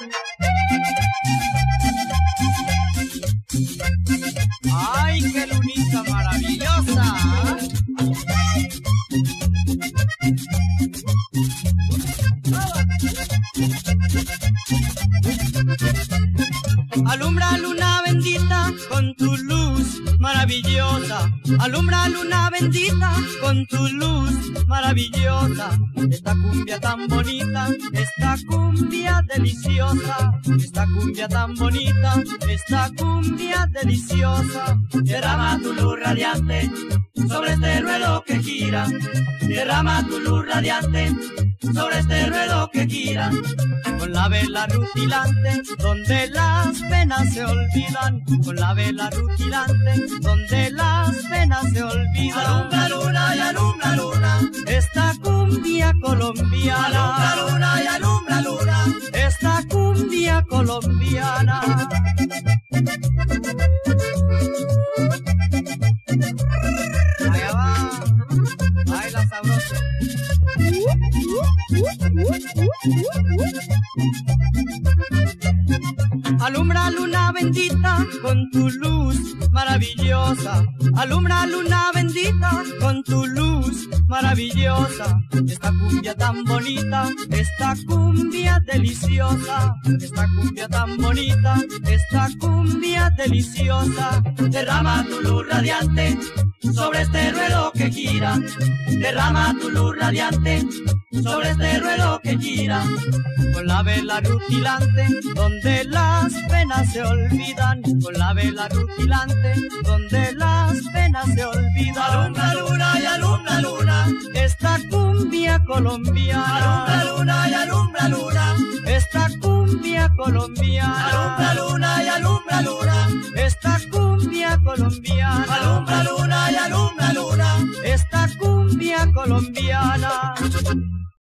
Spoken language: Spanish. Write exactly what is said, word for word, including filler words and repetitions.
¡Ay, qué lunita maravillosa! Alumbra luna bendita con tu luz maravillosa. Alumbra luna bendita con tu luz maravillosa. Esta cumbia tan bonita, esta cumbia deliciosa. Esta cumbia tan bonita, esta cumbia deliciosa. Derrama tu luz radiante sobre este ruedo que gira. Derrama tu luz radiante sobre este ruedo que gira. Con la vela rutilante, donde las penas se olvidan. Con la vela rutilante, donde las penas se olvidan. Alumbra luna y alumbra luna, esta cumbia colombiana. Alumbra luna y alumbra luna, esta cumbia colombiana. Allá va, baila sabroso. Alumbra luna bendita con tu luz maravillosa. Alumbra luna bendita con tu luz maravillosa. Esta cumbia tan bonita, esta cumbia deliciosa. Esta cumbia tan bonita, esta cumbia deliciosa. Derrama tu luz radiante sobre este ruedo que gira. Derrama tu luz radiante sobre este ruedo que gira. Con la vela rutilante, donde las penas se olvidan. Con la vela rutilante, donde las penas se olvidan. Alumbra luna y alumbra luna, esta cumbia colombiana. Alumbra luna y alumbra luna, esta cumbia colombiana. Alumbra luna y alumbra luna, esta cumbia colombiana. Alumbra luna y alumbra luna, esta cumbia colombiana.